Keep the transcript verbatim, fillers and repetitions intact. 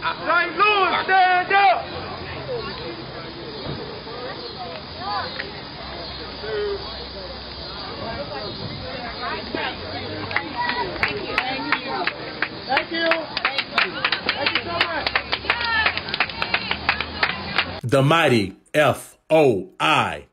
Saint Louis, stand up! Thank you. Thank you so much. The mighty F O I.